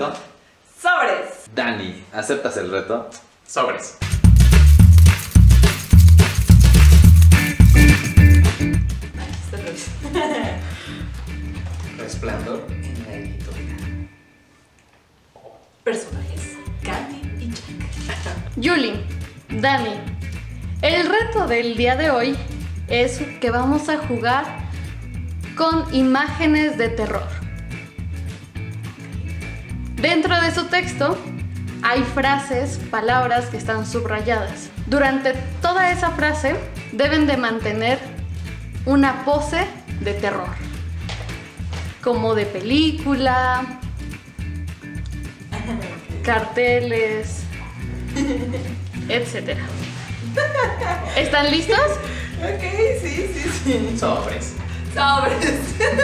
reto? ¡Sobres! Dani, ¿aceptas el reto? Sobres. Resplandor en la editorial. Personajes: Candy y Jack. Julie, Dani, el reto del día de hoy es que vamos a jugar con imágenes de terror. Dentro de su texto hay frases, palabras que están subrayadas. Durante toda esa frase deben de mantener una pose de terror, como de película, carteles, etc. ¿Están listos? Ok, sí. Sobres. ¡Sobres!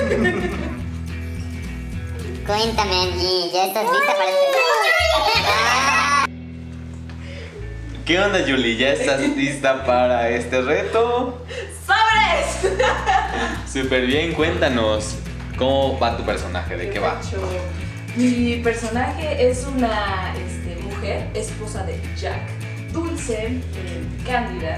Cuéntame, Angie, ¿ya estás lista para este reto? ¿Qué onda, Julie? ¿Ya estás lista para este reto? ¡Sobres! Súper bien, cuéntanos. ¿Cómo va tu personaje? ¿De qué va? Mi personaje es una mujer, esposa de Jack, dulce, cándida.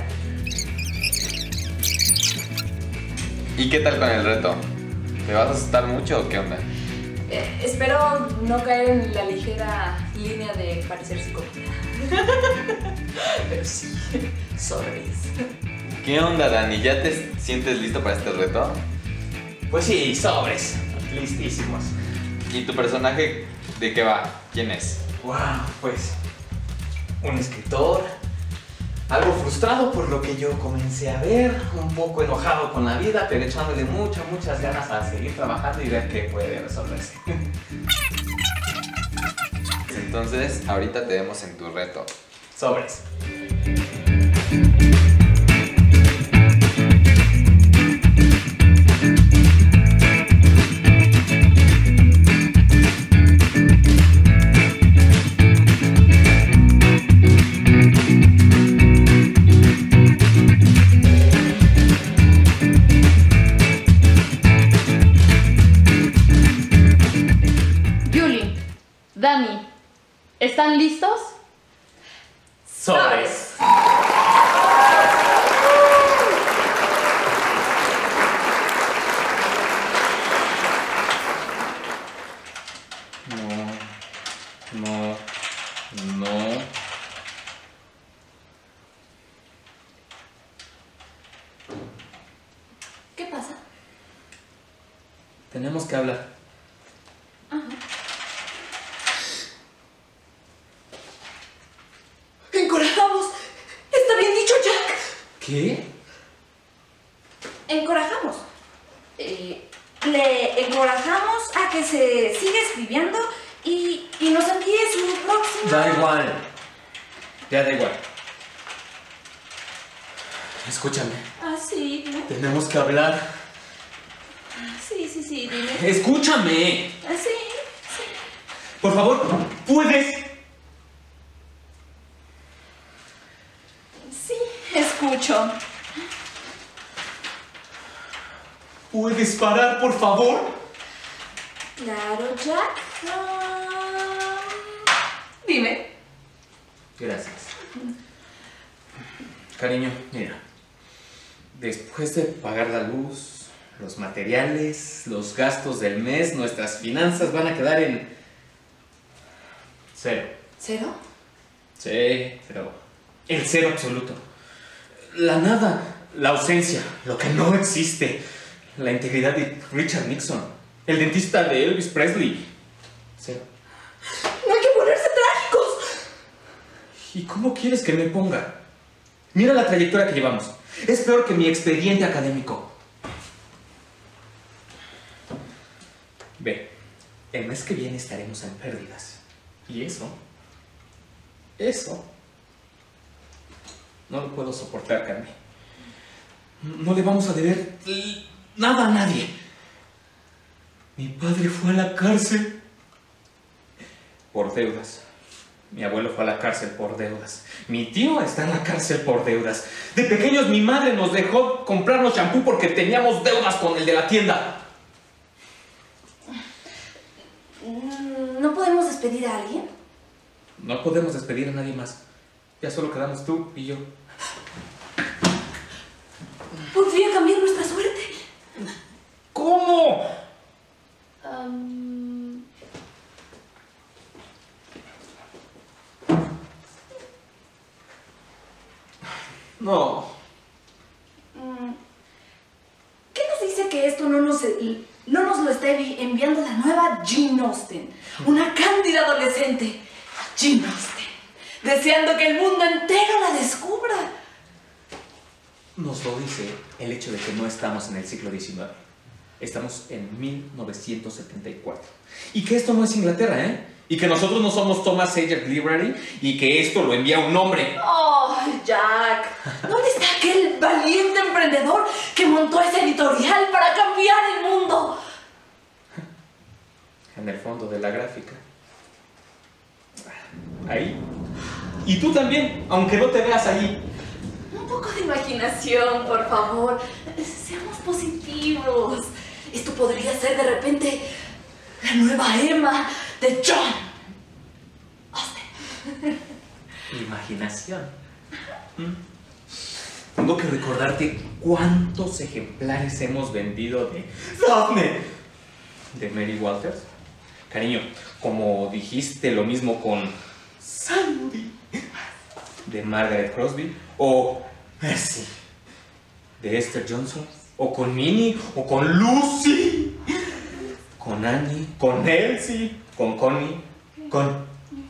¿Y qué tal con el reto? ¿Te vas a asustar mucho o qué onda? Espero no caer en la ligera línea de parecer psicópata. Pero sí, sobres. ¿Qué onda, Dani? ¿Ya te sientes listo para este reto? Pues sí, sobres. Listísimos. ¿Y tu personaje de qué va? ¿Quién es? Wow, pues un escritor, algo frustrado por lo que yo comencé a ver, un poco enojado con la vida, pero echándole muchas ganas a seguir trabajando y ver qué puede resolverse. Entonces, ahorita te vemos en tu reto. Sobres. Julie, Dani, ¿están listos? Sobres. No. ¿Qué pasa? Tenemos que hablar. ¡Encorajamos! ¡Está bien dicho, Jack! ¿Qué? Encorajamos. Le encorajamos a que se siga escribiendo y nos envíe su próxima... Da igual. Ya da igual. Escúchame. Ah, sí, dime. Tenemos que hablar. Sí, dime. Escúchame. Ah, sí. Por favor, ¿puedes? Sí, escucho. ¿Puedes parar, por favor? Claro, Jack. Dime. Gracias. Cariño, mira. Después de pagar la luz, los materiales, los gastos del mes, nuestras finanzas van a quedar en... cero. ¿Cero? Sí, pero... el cero absoluto. La nada, la ausencia, lo que no existe. La integridad de Richard Nixon. El dentista de Elvis Presley. Cero. ¡No hay que ponerse trágicos! ¿Y cómo quieres que me ponga? Mira la trayectoria que llevamos. Es peor que mi expediente académico. Ve, el mes que viene estaremos en pérdidas. Y eso no lo puedo soportar, Carmen. No le vamos a deber nada a nadie. Mi padre fue a la cárcel por deudas. Mi abuelo fue a la cárcel por deudas. Mi tío está en la cárcel por deudas. De pequeños mi madre nos dejó comprarnos shampoo porque teníamos deudas con el de la tienda. ¿No podemos despedir a alguien? No podemos despedir a nadie más. Ya solo quedamos tú y yo. Podría cambiar nuestra suerte. ¿Cómo? No. ¿Qué nos dice que esto no nos lo está enviando la nueva Jane Austen? Una cándida adolescente. Jane Austen, deseando que el mundo entero la descubra. Nos lo dice el hecho de que no estamos en el siglo XIX. Estamos en 1974. Y que esto no es Inglaterra, ¿eh? Y que nosotros no somos Thomas Sager Library y que esto lo envía un hombre. ¡Oh, Jack! ¿Dónde está aquel valiente emprendedor que montó ese editorial para cambiar el mundo? En el fondo de la gráfica. Ahí. Y tú también, aunque no te veas ahí. Un poco de imaginación, por favor. Seamos positivos. Esto podría ser de repente la nueva Emma de John Austen. Imaginación. Tengo que recordarte cuántos ejemplares hemos vendido de Daphne, de Mary Walters. Cariño, como dijiste lo mismo con Sandy, de Margaret Crosby, o Mercy, de Esther Johnson, o con Minnie, o con Lucy, con Annie, con Elsie, con Connie, con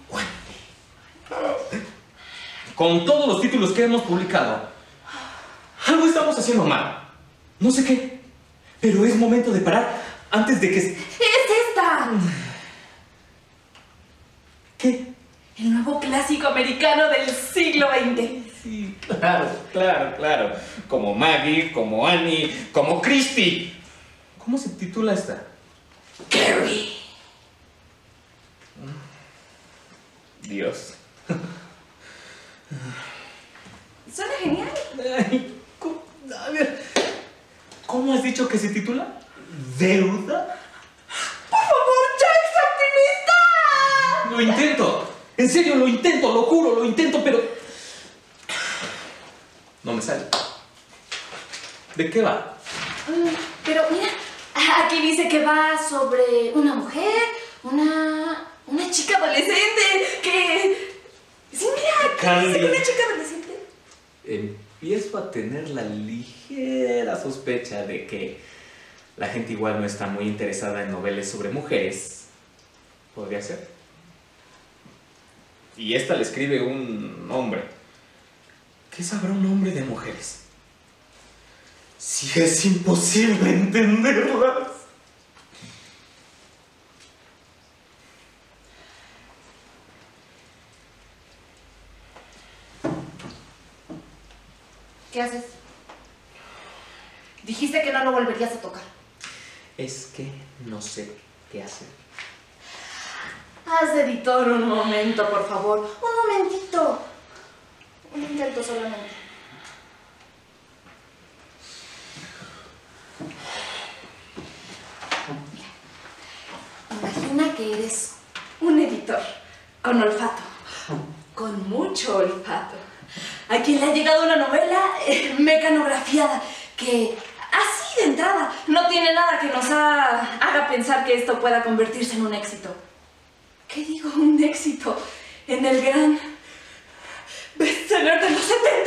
Wendy. Con todos los títulos que hemos publicado, algo estamos haciendo mal. No sé qué, pero es momento de parar antes de que... ¡Es esta! ¿Qué? El nuevo clásico americano del siglo XX. Sí, claro. Como Maggie, como Annie, como Christie. ¿Cómo se titula esta? Carrie. Dios. Suena genial. Ay, a ver, ¿cómo has dicho que se titula? ¿Deuda? ¡Por favor, Jack, es optimista! Lo intento. En serio, lo intento, lo juro, lo intento, pero... no me sale. ¿De qué va? Pero mira, aquí dice que va sobre una mujer, una chica adolescente que... Sí, mira, aquí dice que una chica adolescente. Empiezo a tener la ligera sospecha de que la gente igual no está muy interesada en novelas sobre mujeres. ¿Podría ser? Y esta le escribe un hombre. ¿Qué sabrá un hombre de mujeres? Si es imposible entenderlas. ¿Qué haces? Dijiste que no lo volverías a tocar. Es que no sé qué hacer. Haz de editor un momento, por favor. Un momentito. Un intento solamente. Imagina que eres un editor con olfato. Con mucho olfato. A quien le ha llegado una novela mecanografiada que, así de entrada, no tiene nada que nos haga pensar que esto pueda convertirse en un éxito. ¿Qué digo? Un éxito en el gran bestseller de los 70.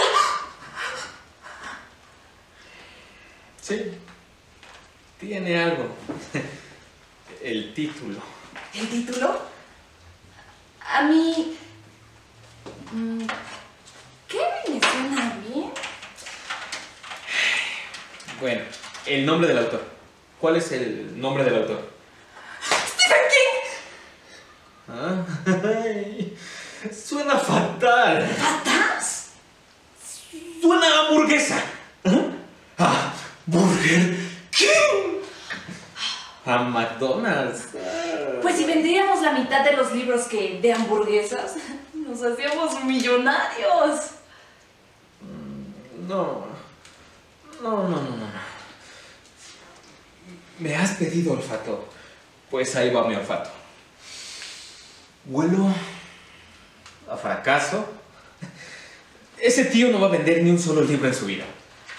Sí, tiene algo. El título. ¿El título? A mí... ¿qué me suena bien? Bueno, el nombre del autor. ¿Cuál es el nombre del autor? ¡Stephen King! Ay, suena fatal. ¿Fatal? Suena a hamburguesa. ¿Ah? Burger King. A McDonald's. Pues si vendríamos la mitad de los libros que de hamburguesas, nos hacíamos millonarios. No. Me has pedido olfato. Pues ahí va mi olfato. Huelo a fracaso. Ese tío no va a vender ni un solo libro en su vida.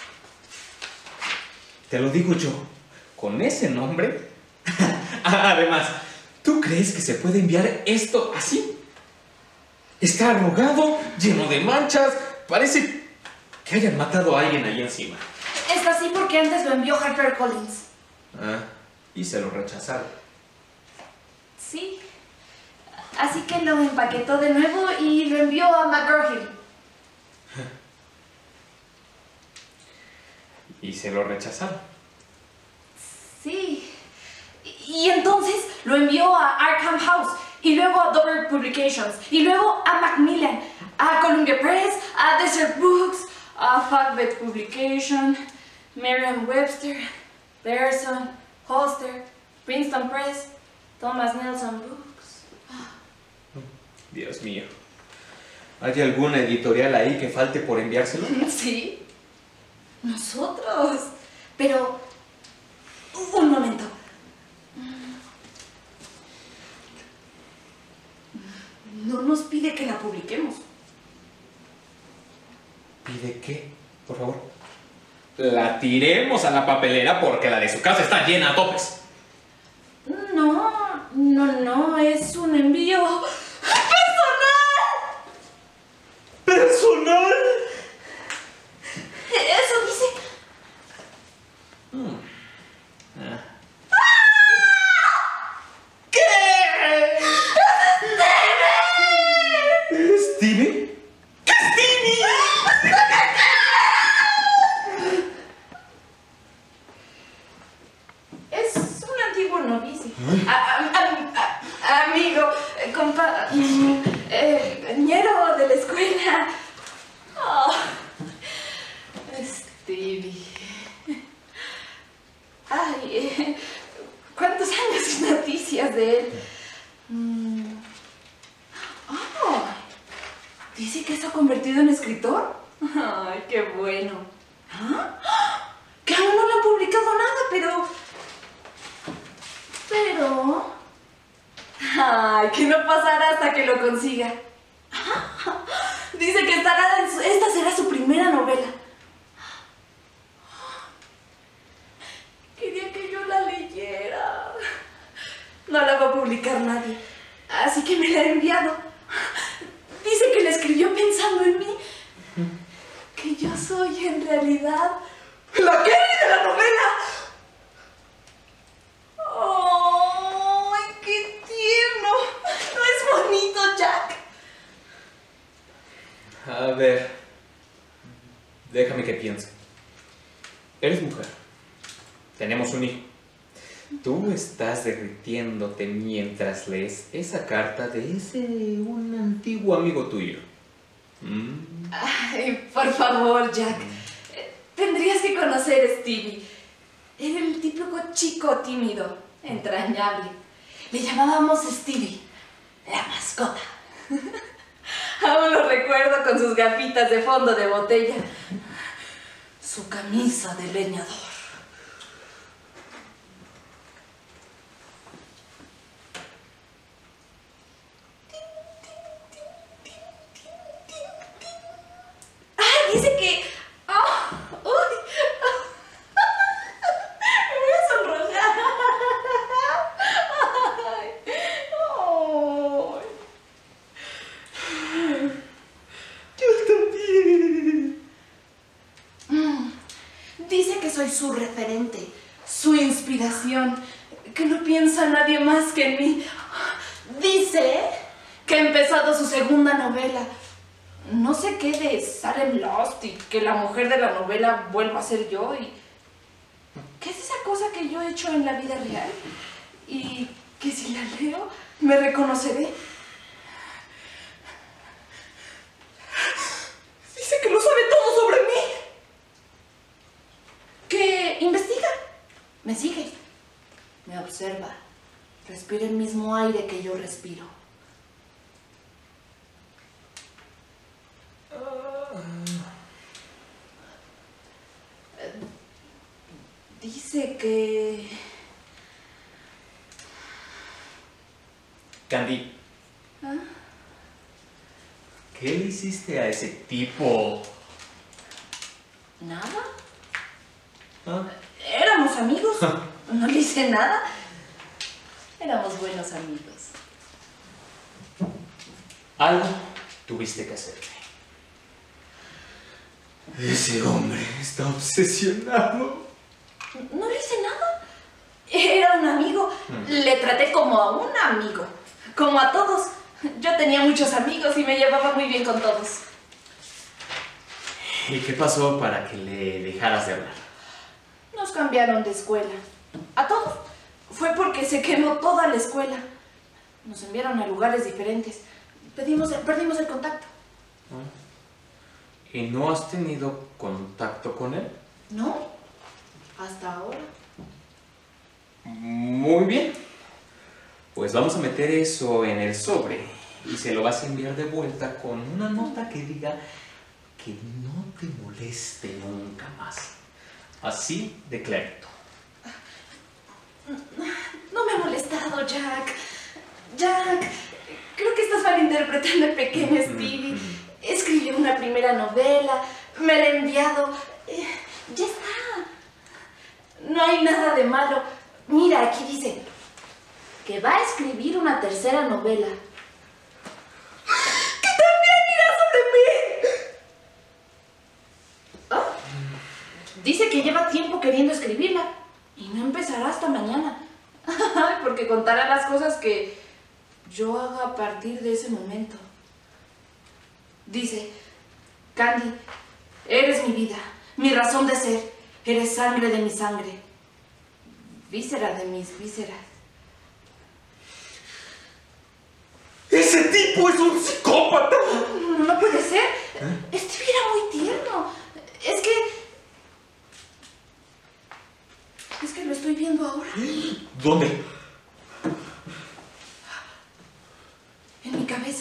Te lo digo yo, con ese nombre. Además, ¿tú crees que se puede enviar esto así? Está arrugado, lleno de manchas, parece que hayan matado a alguien ahí encima. Está así porque antes lo envió HarperCollins. Ah, y se lo rechazaron. Sí. Así que lo empaquetó de nuevo y lo envió a McGraw-Hill. Y se lo rechazaron. Sí. Y entonces lo envió a Arkham House, y luego a Dover Publications, y luego a Macmillan, a Columbia Press, a Desert Books, a Factbet Publication, Merriam-Webster, Pearson, Holster, Princeton Press, Thomas Nelson Books. Dios mío. ¿Hay alguna editorial ahí que falte por enviárselo? Sí. Nosotros. Pero... un momento. No nos pide que la publiquemos. ¿Pide qué? Por favor. La tiremos a la papelera porque la de su casa está llena a topes. No, es un envío personal. ¿Personal? Eso dice. ¿Stevie? ¿Qué Stevie? Es un antiguo novicio. Amigo, compa, ñero de la escuela. Oh, Stevie. Ay, ¿cuántos años sin noticias de él? Oh, dice que se ha convertido en escritor. Ay, qué bueno. ¿Ah? Que aún no le han publicado nada, pero... Ay, que no pasará hasta que lo consiga. Dice que esta será su primera novela. Quería que yo la leyera. No la va a publicar nadie, así que me la ha enviado. Dice que la escribió pensando en mí. Que yo soy en realidad la Kelly de la novela. ¡Ay, qué tierno! ¿No es bonito, Jack? A ver. Déjame que piense. Eres mujer. Tenemos un hijo. Tú estás derritiéndote mientras lees esa carta de un antiguo amigo tuyo. Ay, por favor, Jack. Tendrías que conocer a Stevie. Era el típico chico tímido, entrañable. Le llamábamos Stevie, la mascota. Aún lo recuerdo con sus gafitas de fondo de botella. Su camisa de leñador. Dice que... ¡Uy! Me voy a sonrojar. Yo también. Dice que soy su referente, su inspiración, que no piensa en nadie más que en mí. Dice que ha empezado su segunda novela. No sé qué de Salem Lost y que la mujer de la novela vuelva a ser yo y... ¿Qué es esa cosa que yo he hecho en la vida real? Y que si la leo, me reconoceré. Dice que lo sabe todo sobre mí. Que investiga, me sigue, me observa, respira el mismo aire que yo respiro. Dice que... Candy, ¿Qué le hiciste a ese tipo? ¿Nada? ¿Ah? Éramos amigos. No le hice nada. Éramos buenos amigos. Algo tuviste que hacerme. Ese hombre está obsesionado. No le hice nada. Era un amigo. Le traté como a un amigo. Como a todos. Yo tenía muchos amigos y me llevaba muy bien con todos. ¿Y qué pasó para que le dejaras de hablar? Nos cambiaron de escuela. A todos. Fue porque se quemó toda la escuela. Nos enviaron a lugares diferentes. Perdimos el contacto. ¿Y no has tenido contacto con él? No. Hasta ahora. Muy bien. Pues vamos a meter eso en el sobre y se lo vas a enviar de vuelta con una nota que diga que no te moleste nunca más. Así de clarito. No me ha molestado, Jack. Jack, creo que estás malinterpretando el pequeño Stevie. Escribió una primera novela, me la ha enviado. Ya está. No hay nada de malo. Mira, aquí dice que va a escribir una tercera novela. ¡Que también irá sobre mí! ¿Ah? Dice que lleva tiempo queriendo escribirla y no empezará hasta mañana. Porque contará las cosas que yo haga a partir de ese momento. Dice: Candy, eres mi vida, mi razón de ser. Eres sangre de mi sangre, víscera de mis vísceras. ¡Ese tipo es un psicópata! No puede ser. Stevie era muy tierno. Es que lo estoy viendo ahora. ¿Dónde? En mi cabeza.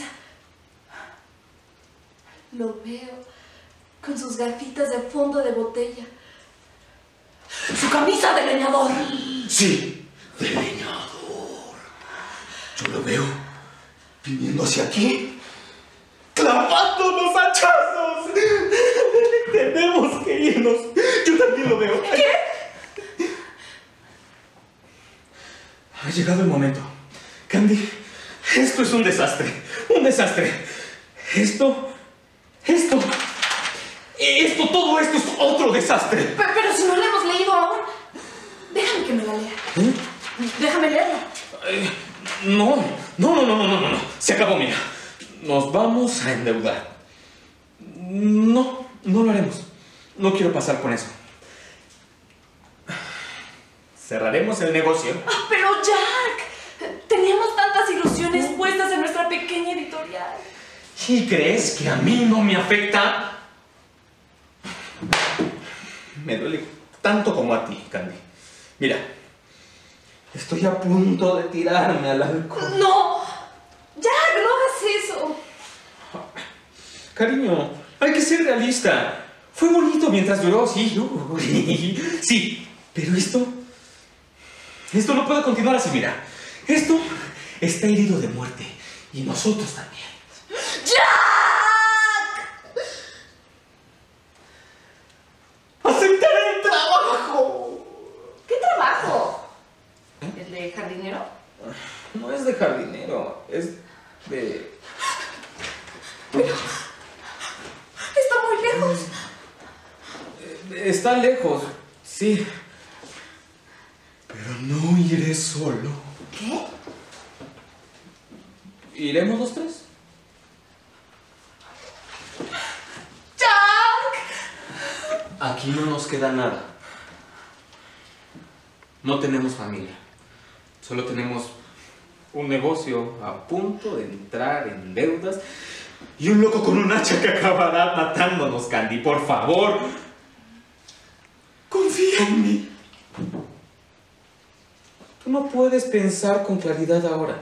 Lo veo con sus gafitas de fondo de botella. ¡Su camisa de leñador! Sí, de leñador. Yo lo veo viniendo hacia aquí, clavando los hachazos. Tenemos que irnos. Yo también lo veo. ¿Qué? Ha llegado el momento. Candy, esto es un desastre. Un desastre. Todo esto es otro desastre. Pero si no la hemos leído aún, déjame que me la lea. Déjame leerla. No. Se acabó, mira. Nos vamos a endeudar. No lo haremos. No quiero pasar con eso. Cerraremos el negocio. Pero Jack, teníamos tantas ilusiones puestas en nuestra pequeña editorial. ¿Y crees que a mí no me afecta? Me duele tanto como a ti, Candy. Mira, estoy a punto de tirarme al alcohol. ¡No! ¡Jack, no hagas eso! Cariño, hay que ser realista. Fue bonito mientras duró, sí. Sí, pero esto no puede continuar así, mira. Esto está herido de muerte. Y nosotros también. ¡Jack! ¡Aceptaré el trabajo! ¿Qué trabajo? ¿El de jardinero? No es de jardinero, es de... Pero... está muy lejos. Está lejos, sí. Pero no iré solo. ¿Qué? ¿Iremos los tres? ¡Jack! Aquí no nos queda nada. No tenemos familia. Solo tenemos un negocio a punto de entrar en deudas y un loco con un hacha que acabará matándonos, Candy. Por favor, confía en mí. Tú no puedes pensar con claridad ahora.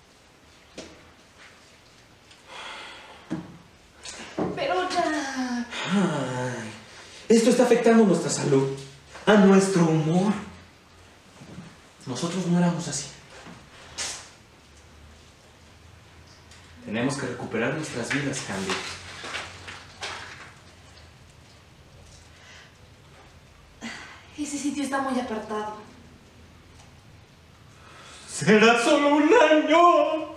Pero Jack... Ay, esto está afectando nuestra salud, a nuestro humor. Nosotros no éramos así. Tenemos que recuperar nuestras vidas, Candy. Ese sitio está muy apartado. ¡Será solo un año!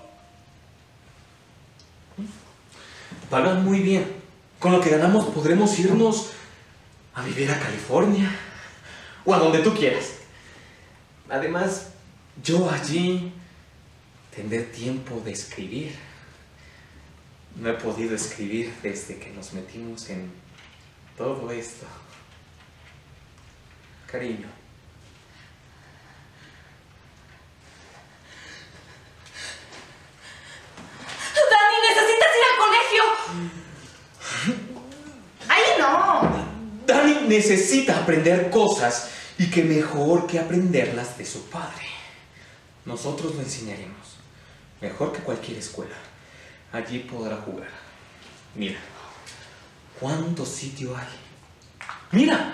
Pagan muy bien. Con lo que ganamos podremos irnos a vivir a California o a donde tú quieras. Además, yo allí tendré tiempo de escribir. No he podido escribir desde que nos metimos en todo esto. Cariño. ¡Dani, necesitas ir al colegio! ¡Ahí no! Dani necesita aprender cosas y qué mejor que aprenderlas de su padre. Nosotros lo enseñaremos. Mejor que cualquier escuela. Allí podrá jugar. Mira, ¿cuánto sitio hay? ¡Mira!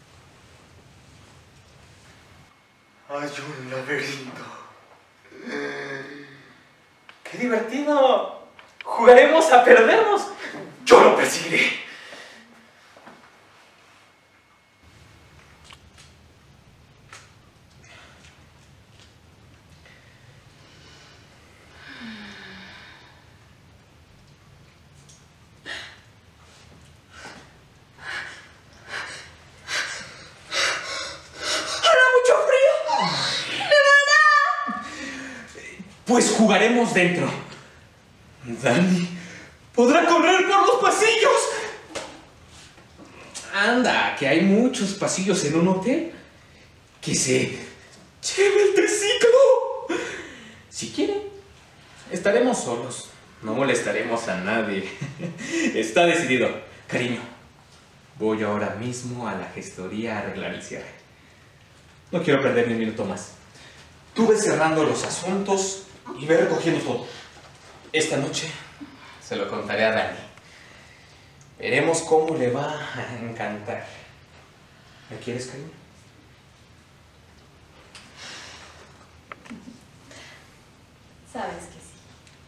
Hay un laberinto. ¡Qué divertido! ¡Jugaremos a perdernos! ¡Yo lo perseguiré! Pues jugaremos dentro. Dani podrá correr por los pasillos. Anda, que hay muchos pasillos en un hotel. Que se lleve el triciclo. Si quiere, estaremos solos. No molestaremos a nadie. Está decidido. Cariño, voy ahora mismo a la gestoría a arreglar el cierre. No quiero perder ni un minuto más. Tú ves cerrando los asuntos y ve recogiendo todo. Esta noche se lo contaré a Dani. Veremos cómo le va a encantar. ¿Me quieres, cariño? Sabes que sí.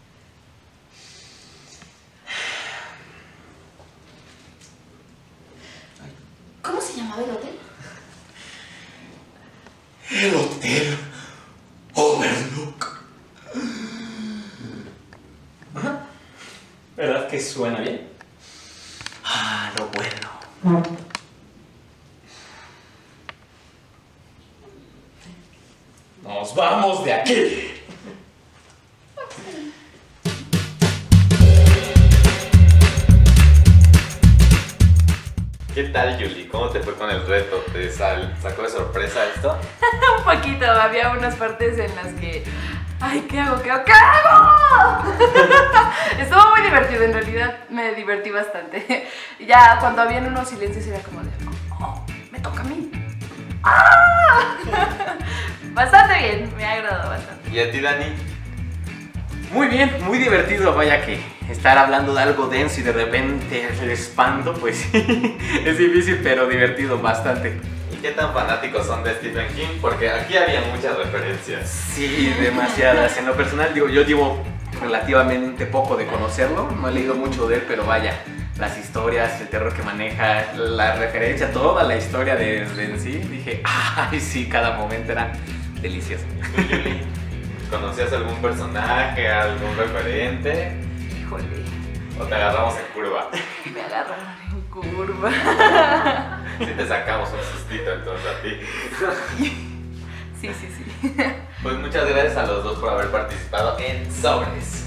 ¿Cómo se llamaba el hotel? El Hotel Overlook. Ajá. ¿Verdad que suena bien? Ah, lo bueno. Nos vamos de aquí. ¿Qué tal, Julie? ¿Cómo te fue con el reto? ¿Te sacó de sorpresa esto? Un poquito, había unas partes en las que... ¡Ay, qué hago! ¿Qué hago? Estuvo muy divertido, en realidad me divertí bastante. Ya cuando habían unos silencios era como de... ¡Oh, me toca a mí! ¡Ah! Bastante bien, me ha agradado bastante. ¿Y a ti, Dani? Muy bien, muy divertido, vaya que estar hablando de algo denso y de repente el espanto, pues sí, es difícil, pero divertido bastante. ¿Y qué tan fanáticos son de Stephen King? Porque aquí había muchas referencias. Sí, demasiadas. En lo personal, digo, yo llevo relativamente poco de conocerlo, no he leído mucho de él, pero vaya, las historias, el terror que maneja, la referencia, toda la historia de en sí, dije, ay, sí, cada momento era delicioso. ¿Conocías algún personaje, algún referente? Híjole, ¿O te agarramos en curva? me agarraron en curva. Sí te sacamos un sustito entonces a ti. Sí. Pues muchas gracias a los dos por haber participado en Sobres.